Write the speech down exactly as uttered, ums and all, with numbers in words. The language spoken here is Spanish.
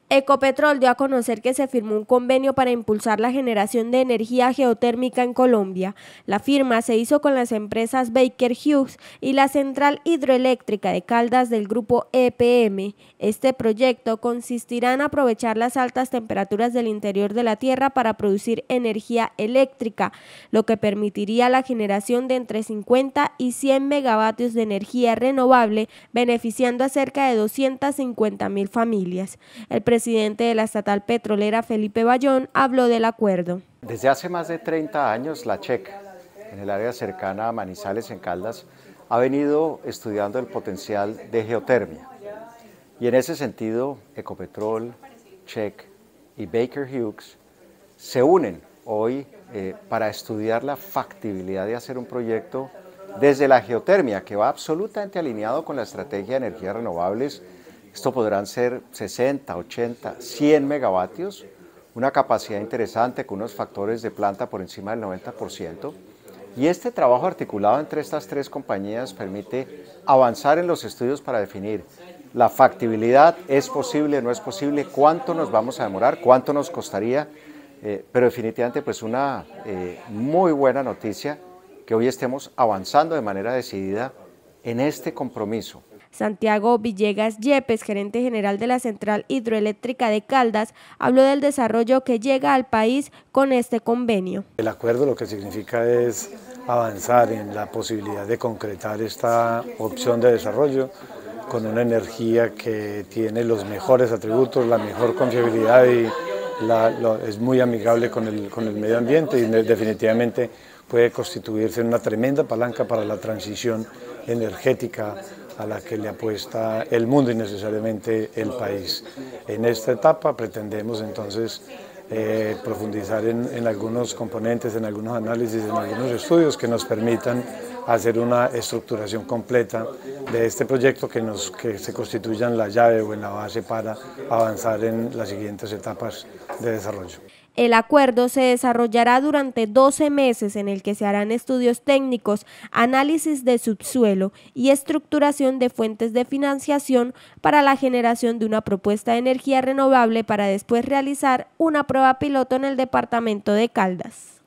Ecopetrol dio a conocer que se firmó un convenio para impulsar la generación de energía geotérmica en Colombia. La firma se hizo con las empresas Baker Hughes y la Central Hidroeléctrica de Caldas del grupo E P M. Este proyecto consistirá en aprovechar las altas temperaturas del interior de la Tierra para producir energía eléctrica, lo que permitiría la generación de entre cincuenta y cien megavatios de energía renovable, beneficiando a cerca de doscientas cincuenta mil familias. El El presidente de la estatal petrolera, Felipe Bayón, habló del acuerdo. Desde hace más de treinta años, la CHEC, en el área cercana a Manizales, en Caldas, ha venido estudiando el potencial de geotermia. Y en ese sentido, Ecopetrol, CHEC y Baker Hughes se unen hoy eh, para estudiar la factibilidad de hacer un proyecto desde la geotermia, que va absolutamente alineado con la estrategia de energías renovables. Esto podrán ser sesenta, ochenta, cien megavatios, una capacidad interesante con unos factores de planta por encima del noventa por ciento. Y este trabajo articulado entre estas tres compañías permite avanzar en los estudios para definir la factibilidad, es posible, no es posible, cuánto nos vamos a demorar, cuánto nos costaría, eh, pero definitivamente pues una eh, muy buena noticia que hoy estemos avanzando de manera decidida en este compromiso. Santiago Villegas Yepes, gerente general de la Central Hidroeléctrica de Caldas, habló del desarrollo que llega al país con este convenio. El acuerdo lo que significa es avanzar en la posibilidad de concretar esta opción de desarrollo con una energía que tiene los mejores atributos, la mejor confiabilidad y la, lo, es muy amigable con el, con el medio ambiente y definitivamente puede constituirse en una tremenda palanca para la transición energética a la que le apuesta el mundo y necesariamente el país. En esta etapa pretendemos entonces eh, profundizar en, en algunos componentes, en algunos análisis, en algunos estudios que nos permitan hacer una estructuración completa de este proyecto que, nos, que se constituya en la llave o en la base para avanzar en las siguientes etapas de desarrollo. El acuerdo se desarrollará durante doce meses en el que se harán estudios técnicos, análisis de subsuelo y estructuración de fuentes de financiación para la generación de una propuesta de energía renovable para después realizar una prueba piloto en el departamento de Caldas.